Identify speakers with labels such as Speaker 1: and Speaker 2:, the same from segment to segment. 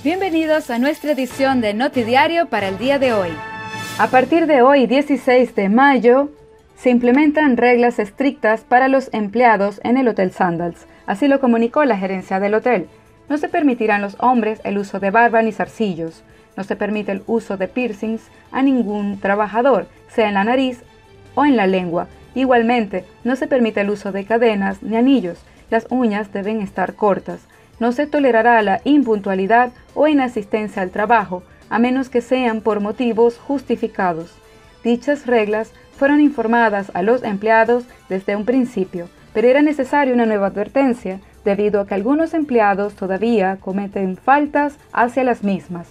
Speaker 1: Bienvenidos a nuestra edición de Notidiario para el día de hoy. A partir de hoy, 16 de mayo, se implementan reglas estrictas para los empleados en el Hotel Sandals. Así lo comunicó la gerencia del hotel. No se permitirán los hombres el uso de barba ni zarcillos. No se permite el uso de piercings a ningún trabajador, sea en la nariz o en la lengua. Igualmente, no se permite el uso de cadenas ni anillos. Las uñas deben estar cortas. No se tolerará la impuntualidad o inasistencia al trabajo, a menos que sean por motivos justificados. Dichas reglas fueron informadas a los empleados desde un principio, pero era necesaria una nueva advertencia debido a que algunos empleados todavía cometen faltas hacia las mismas.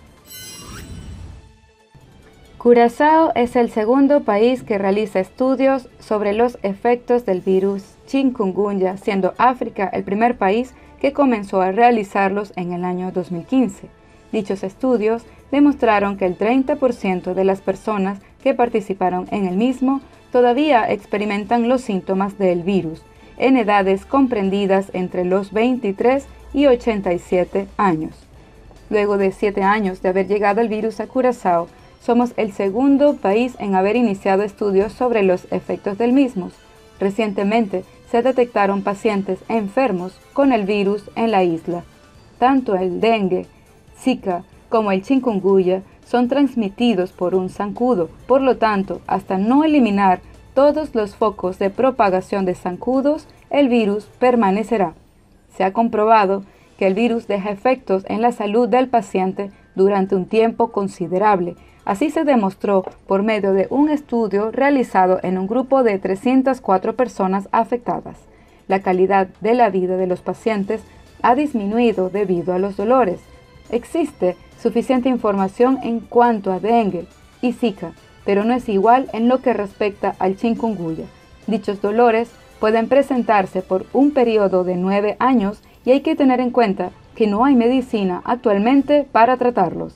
Speaker 1: Curazao es el segundo país que realiza estudios sobre los efectos del virus chikungunya, siendo África el primer país que comenzó a realizarlos en el año 2015. Dichos estudios demostraron que el 30% de las personas que participaron en el mismo todavía experimentan los síntomas del virus, en edades comprendidas entre los 23 y 87 años. Luego de 7 años de haber llegado el virus a Curazao, somos el segundo país en haber iniciado estudios sobre los efectos del mismo. Recientemente se detectaron pacientes enfermos con el virus en la isla. Tanto el dengue, Zika como el chikungunya son transmitidos por un zancudo. Por lo tanto, hasta no eliminar todos los focos de propagación de zancudos, el virus permanecerá. Se ha comprobado que el virus deja efectos en la salud del paciente durante un tiempo considerable. Así se demostró por medio de un estudio realizado en un grupo de 304 personas afectadas. La calidad de la vida de los pacientes ha disminuido debido a los dolores. Existe suficiente información en cuanto a dengue y Zika, pero no es igual en lo que respecta al chikungunya. Dichos dolores pueden presentarse por un periodo de 9 años y hay que tener en cuenta que no hay medicina actualmente para tratarlos.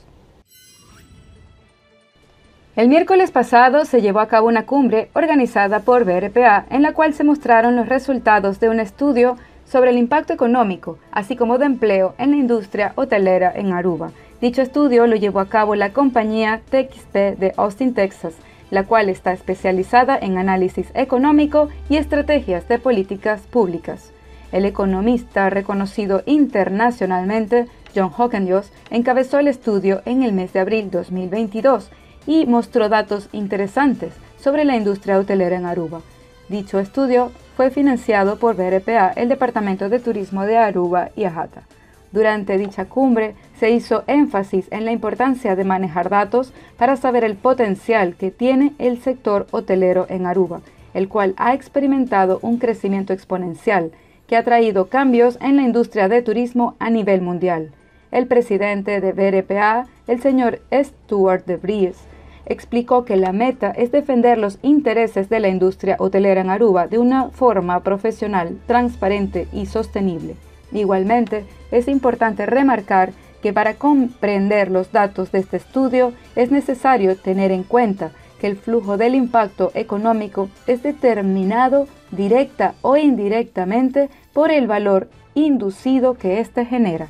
Speaker 1: El miércoles pasado se llevó a cabo una cumbre organizada por BRPA en la cual se mostraron los resultados de un estudio sobre el impacto económico, así como de empleo en la industria hotelera en Aruba. Dicho estudio lo llevó a cabo la compañía TXT de Austin, Texas, la cual está especializada en análisis económico y estrategias de políticas públicas. El economista reconocido internacionalmente, John Hockendios, encabezó el estudio en el mes de abril 2022 y mostró datos interesantes sobre la industria hotelera en Aruba. Dicho estudio fue financiado por BRPA, el Departamento de Turismo de Aruba y Ajata. Durante dicha cumbre se hizo énfasis en la importancia de manejar datos para saber el potencial que tiene el sector hotelero en Aruba, el cual ha experimentado un crecimiento exponencial que ha traído cambios en la industria de turismo a nivel mundial. El presidente de BRPA, el señor Stuart de Vries, explicó que la meta es defender los intereses de la industria hotelera en Aruba de una forma profesional, transparente y sostenible. Igualmente, es importante remarcar que para comprender los datos de este estudio es necesario tener en cuenta que el flujo del impacto económico es determinado directa o indirectamente por el valor inducido que éste genera.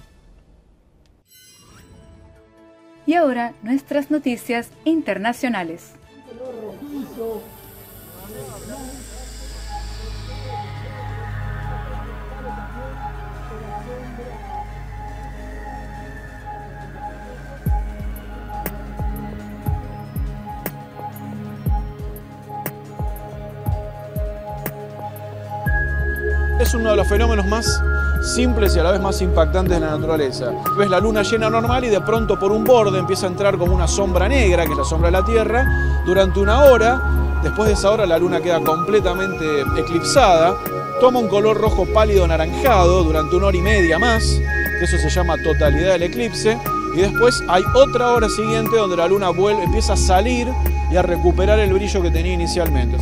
Speaker 1: Y ahora, nuestras noticias internacionales.
Speaker 2: Es uno de los fenómenos más simples y a la vez más impactantes de la naturaleza. Ves la luna llena normal y de pronto por un borde empieza a entrar como una sombra negra, que es la sombra de la Tierra, durante una hora. Después de esa hora la luna queda completamente eclipsada, toma un color rojo pálido anaranjado durante 1 hora y media más, que eso se llama totalidad del eclipse, y después hay otra hora siguiente donde la luna vuelve, empieza a salir y a recuperar el brillo que tenía inicialmente.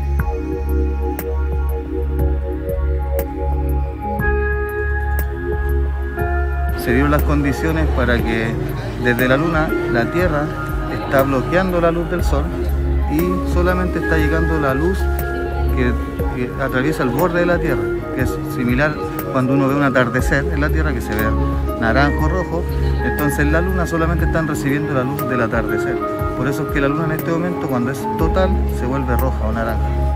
Speaker 3: Se dieron las condiciones para que desde la Luna la Tierra está bloqueando la luz del Sol y solamente está llegando la luz que atraviesa el borde de la Tierra, que es similar cuando uno ve un atardecer en la Tierra, que se ve naranjo, rojo, entonces la luna solamente están recibiendo la luz del atardecer. Por eso es que la luna en este momento, cuando es total, se vuelve roja o naranja.